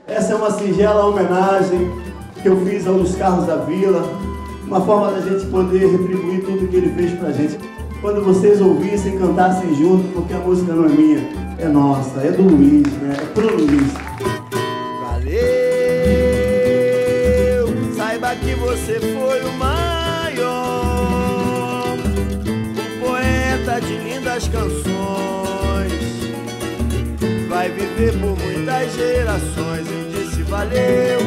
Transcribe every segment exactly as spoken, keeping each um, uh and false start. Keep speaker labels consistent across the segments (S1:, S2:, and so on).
S1: Essa é uma singela homenagem que eu fiz ao Luiz Carlos da Vila, uma forma da gente poder retribuir tudo que ele fez pra gente. Quando vocês ouvissem, cantassem junto, porque a música não é minha, é nossa, é do Luiz, né? É pro Luiz.
S2: Valeu, saiba que você foi o maior, um poeta de lindas canções, vai viver por muitas gerações. Eu disse valeu,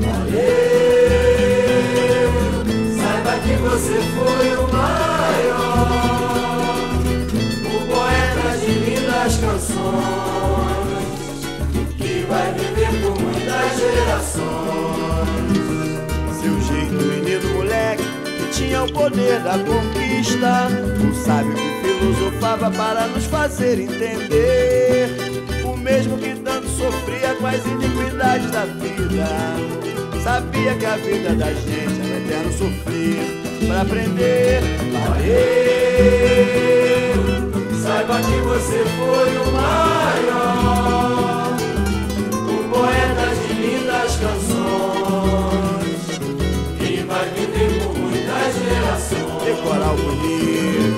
S3: valeu, saiba que você foi o maior, um poeta de lindas canções, que vai viver por muitas gerações.
S2: Seu jeito, menino moleque, que tinha o poder da conquista, um sábio que filosofava para nos fazer entender, o mesmo que tanto sofria com as iniquidades da vida, sabia que a vida da gente era eterno sofrer para aprender.
S3: Valeu, saiba que você foi o maior, um poeta de lindas canções, que vai viver por muitas gerações.
S2: Decorar o bonito.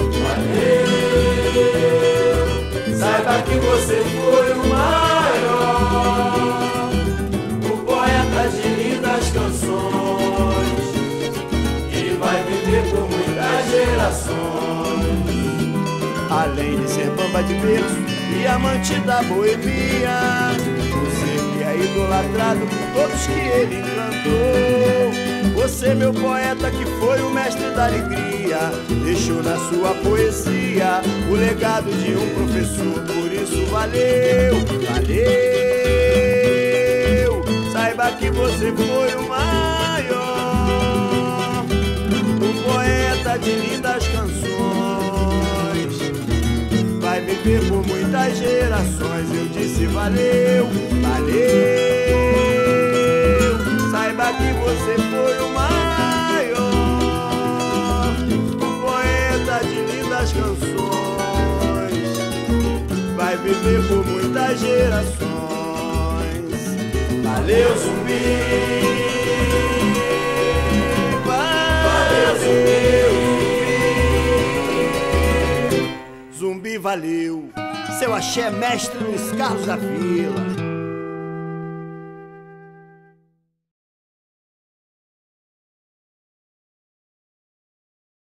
S3: Valeu, saiba que você foi o maior, um poeta de lindas canções, que vai viver por muitas gerações.
S2: Além de ser bamba de berço e amante da boemia, você que é idolatrado por todos que ele encantou. Você, meu poeta, que foi o mestre da alegria, deixou na sua poesia o legado de um professor. Por isso valeu, valeu, saiba que você foi o maior, um poeta de lindas canções, vai viver por muitas gerações. Eu disse valeu, valeu, saiba que você foi o maior, um poeta de lindas canções, vai viver por muitas gerações. Valeu, Zumbi, valeu, Zumbi, Zumbi, valeu. Seu axé mestre Luiz Carlos da Vila.